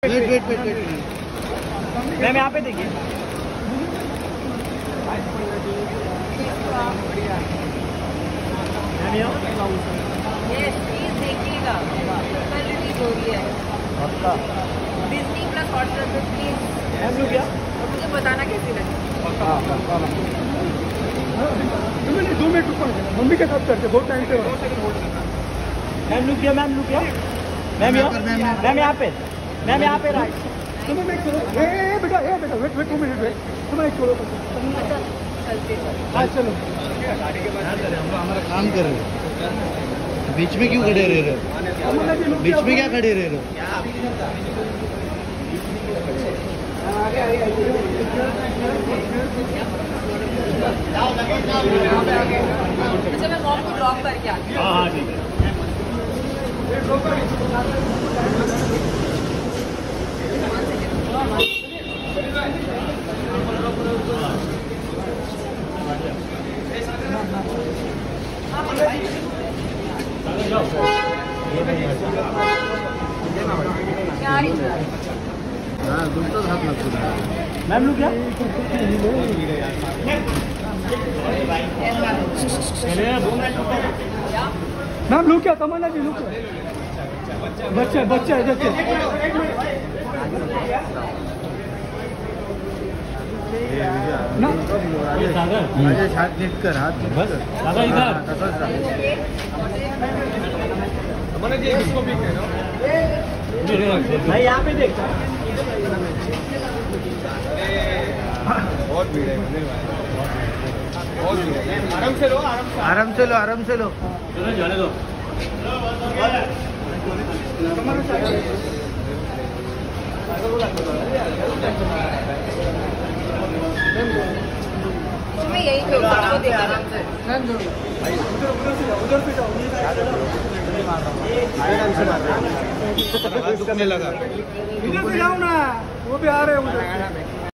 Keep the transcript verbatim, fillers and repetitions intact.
Wait wait wait wait ma'am यहाँ पे देखिए। यस प्लीज देखिएगा, कल रिलीज हो रही है डिज्नी प्लस हॉटस्टार पे, प्लीज मैम लोग क्या और मुझे बताना कैसी लगी। दो मिनट रुको, मम्मी के साथ करते बहुत टाइम से। मैम लोग क्या मैम लोग क्या मैम यहाँ मैम यहाँ पे मैम यहाँ पे राइट। तुम्हें एक छोड़ो, ए ए बेटा ए बेटा wait wait two minute wait, तुम्हें एक छोड़ो। अच्छा चलते चलते हाँ चलो, हमारा काम कर रहे हो, बीच में क्यों खड़े रह रहे हो? बीच में क्या खड़े रह रहे हो? अच्छा मैं मॉम को ड्रॉप करके आती हूँ। हाँ हाँ ठीक है। हाँ दूसरा हाथ मत सुना। मैम लोग क्या मैम लुक क्या, तमन्ना जी लुक, बच्चा बच्चा है बच्चा। ना सागर हाथ लिफ्ट कर, हाथ बस सागर इधर भाई यहाँ पे देख। बहुत भीड़ है, बहुत भीड़ है। आराम से लो, आराम से आराम से लो, आराम से लो। जाने दो। तुम्हें यही तो आराम से आराम से उधर पे जाओ, दुखने लगा। इधर से जाओ ना, वो भी आ रहे हैं उधर।